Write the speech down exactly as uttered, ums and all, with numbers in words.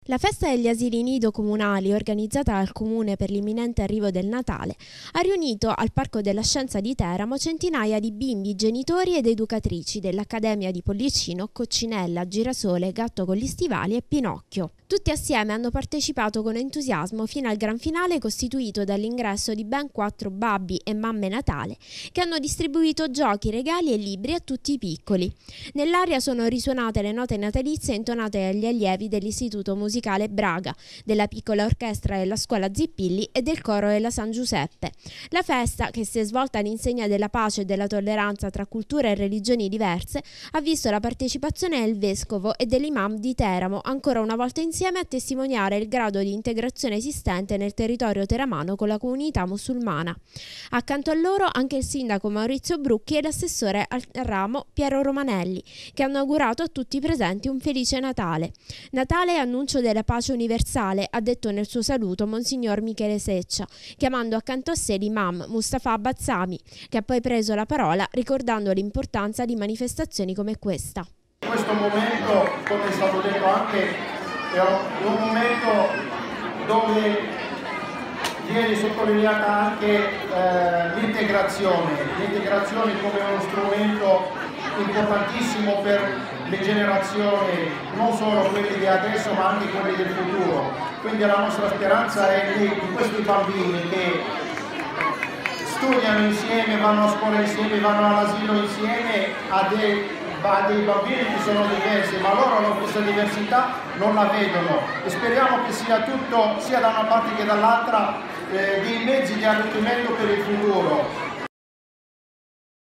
La festa degli asili nido comunali, organizzata dal Comune per l'imminente arrivo del Natale, ha riunito al Parco della Scienza di Teramo centinaia di bimbi, genitori ed educatrici dell'Accademia di Pollicino, Coccinella, Girasole, Gatto con gli stivali e Pinocchio. Tutti assieme hanno partecipato con entusiasmo fino al gran finale costituito dall'ingresso di ben quattro babbi e mamme Natale che hanno distribuito giochi, regali e libri a tutti i piccoli. Nell'aria sono risuonate le note natalizie intonate agli allievi dell'Istituto Musicale Braga, della piccola orchestra della scuola Zippilli e del coro della San Giuseppe. La festa, che si è svolta all'insegna della pace e della tolleranza tra culture e religioni diverse, ha visto la partecipazione del vescovo e dell'imam di Teramo, ancora una volta insieme a testimoniare il grado di integrazione esistente nel territorio teramano con la comunità musulmana. Accanto a loro anche il sindaco Maurizio Brucchi e l'assessore al ramo Piero Romanelli, che hanno augurato a tutti i presenti un felice Natale. Natale è annuncio della pace universale, ha detto nel suo saluto Monsignor Michele Seccia, chiamando accanto a sé l'imam Mustafa Bazzami, che ha poi preso la parola ricordando l'importanza di manifestazioni come questa. Questo momento, come è stato detto anche, è un momento dove viene sottolineata anche eh, l'integrazione, l'integrazione come uno strumento importantissimo per le generazioni, non solo quelle di adesso ma anche quelle del futuro. Quindi la nostra speranza è che questi bambini che studiano insieme, vanno a scuola insieme, vanno all'asilo insieme, a dei a dei bambini che sono diversi, ma loro questa diversità non la vedono e speriamo che sia tutto, sia da una parte che dall'altra, eh, dei mezzi di arricchimento per il futuro.